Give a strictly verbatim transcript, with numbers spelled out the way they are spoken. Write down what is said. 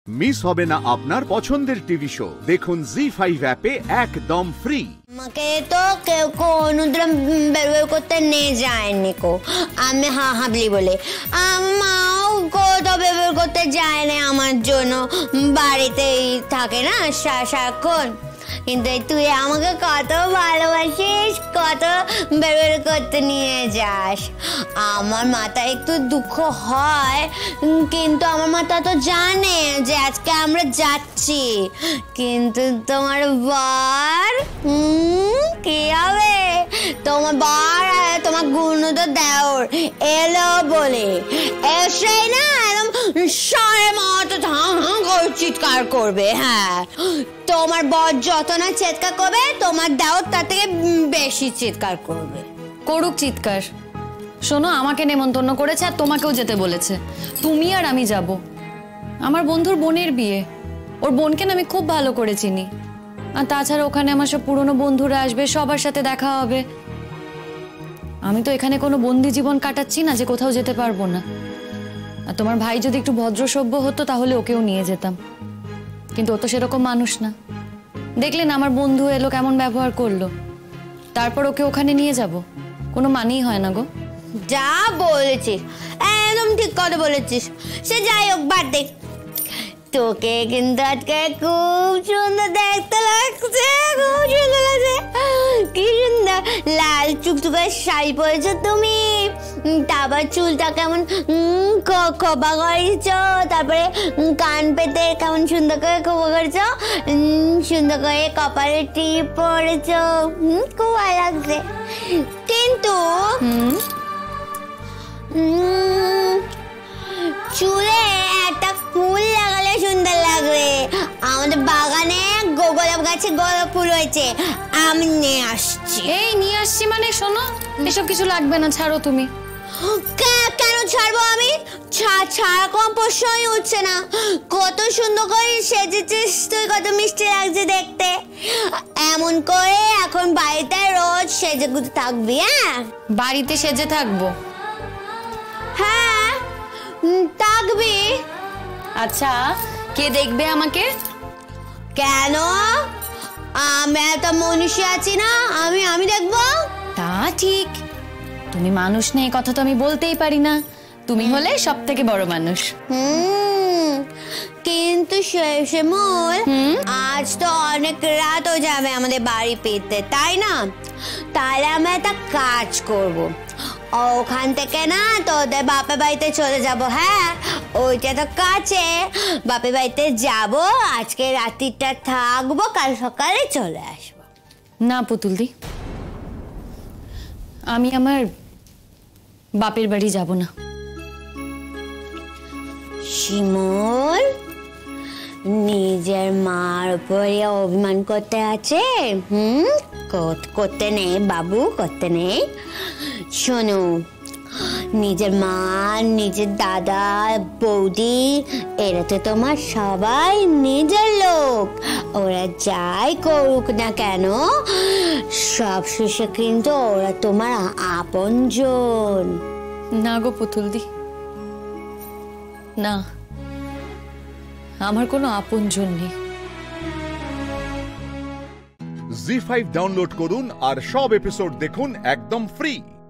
Miss হবে না আপনার পছন্দের টিভি শো। দেখুন জি ফাইভ অ্যাপে একদম ফ্রি। আমাকে তো কেউ কোনোদিন বের বের করতে নিয়ে যায়নি কো, আমি হা হাবলি বলে মাও কোথাও বের বের করতে যায় না আমার জন্য, বাড়িতেই থাকে না সারাক্ষণ। কিন্তু তুই আমাকে কত ভালোবাসিস, কত বের বের করতে নিয়ে যাস। আমার মাথায় একটু দুঃখ হয়, কিন্তু আমার মাথা তো জানে যে আজকে আমরা যাচ্ছি। কিন্তু তোমার বার কি হবে, তোমার বার তোমার গুণ তো দেওর এলো বলে এসেই না একদম সাড়ে মতো ধাঁ ধাঁ করে চিৎকার করবে। হ্যাঁ, তোমার বর যত না চিৎকার করবে, তোমার দেওর তার থেকে বেশি চিৎকার করবে। করুক চিৎকার। শোনো, আমাকে নেমন্তন্ন করেছে আর তোমাকেও যেতে বলেছে। তুমি আর আমি যাব। আমার বন্ধুর বোনের বিয়ে, ওর বোনকে না আমি খুব ভালো করে চিনি। আর তাছাড়া ওখানে আমার সব পুরনো বন্ধুরা আসবে, সবার সাথে দেখা হবে। আমি তো এখানে কোনো বন্দি জীবন কাটাচ্ছি না যে কোথাও যেতে পারবো না। আর তোমার ভাই যদি একটু ভদ্র সভ্য হতো তাহলে ওকেও নিয়ে যেতাম, কিন্তু ও তো সেরকম মানুষ না। দেখলেন আমার বন্ধু এলো, কেমন ব্যবহার করলো, তারপর ওকে ওখানে নিয়ে যাব? কোনো মানেই হয় না গো। যা বলেছিস একদম ঠিক কথা বলেছিস। সে যাই হোক, বাদ দে। তোকে কিন্তু আজকে খুব সুন্দর দেখতে লাগছে, খুব সুন্দর লাগছে। কি সুন্দর লাল চুকচুকে শাড়ি পরেছো তুমি, তারপর চুলটা কেমন খোপা করেছো, তারপরে কান পেতে কেমন সুন্দর করে খোপা করেছো, সুন্দর করে কপালে টিপ পরেছো, খুব ভালো লাগছে। কিন্তু চুলে একটা ফুল লাগালে সুন্দর লাগবে। আমাদের বাগানে গোলাপ গাছে গোলাপ ফুল হয়েছে, আমি নিয়ে আসছি। এই নিয়ে আসছি মানে? শোনো, এসব কিছু লাগবে না, ছাড়ো তুমি। কেন ছাড়বো আমি? ছাড়া কোনো প্রশ্নই উঠছে না। কত সুন্দর করে সেজেছিস তুই, কত মিষ্টি লাগছে দেখতে। এমন করে এখন বাড়িতে রোজ সেজে গুজে থাকবি? হ্যাঁ, বাড়িতে সেজে থাকবো? হ্যাঁ থাকবি। আচ্ছা, কে দেখবে আমাকে? কেন, আমি এত মনীষী আছি না, আমি আমি দেখবো? তা ঠিক, তুমি মানুষ নেই কথা তো আমি বলতেই পারি না। তুমি হলে সব থেকে বড় মানুষ। হুম, কিন্তু শিমুল, আজ তো অনেক রাত হয়ে যাবে আমাদের বাড়ি পেতে, তাই না? তাহলে আমি একটা কাজ করব, ওখান থেকে না তোদের বাপের বাড়িতে চলে যাব। হ্যাঁ, ওইটা তো কাছে, বাপের বাড়িতে যাব, আজকে রাত্রিটা থাকবো, কাল সকালে চলে আসবো। না পুতুলদি, আমি আমার বাপের বাড়ি যাব না। শিমুল, নিজের মার উপরে অভিমান করতে আছে? হুম, করতে নেই বাবু, করতে নেই। শোনো, নিজের মা, নিজের দাদা, বৌদি, এরা তো তোমার সবাই নিজের লোক। ওরা যাই করুক না কেন, সব শেষে কিন্তু ওরা তোমার আপনজন। না গো পুতুলদি, না, আমার কোনো আপনজন নেই। জি ফাইভ ডাউনলোড করুন আর সব এপিসোড দেখুন একদম ফ্রি।